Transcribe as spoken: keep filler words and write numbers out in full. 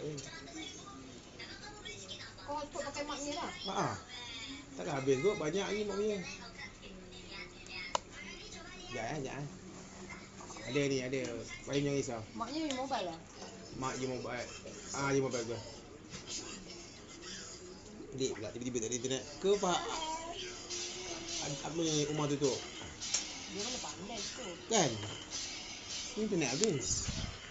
je. Kau hotspot pakai mak punya lah? Haa. Takkan habis kot, banyak lagi mak punya. Sekejap eh, sekejap eh. Ada ni, ada. Bayang jangan risau. Maknya ni mobile lah? Mak je mobile. Ah, je mobile ke. Dik pula tiba-tiba tak ada internet. Ke Pak? Apa yang rumah tutup? Dia mana pandai tu. Kan? Internet habis.